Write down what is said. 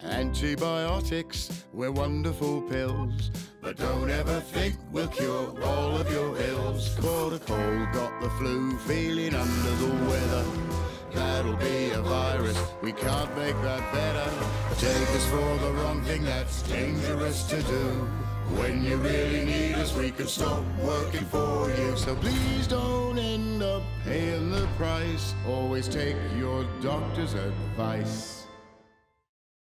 Antibiotics, we're wonderful pills, but don't ever think we'll cure all of your ills. Caught a cold, got the flu, feeling under the weather. That'll be a virus, we can't make that better. Take us for the wrong thing, that's dangerous to do. When you really need us, we can stop working for you. So please don't end up paying the price. Always take your doctor's advice.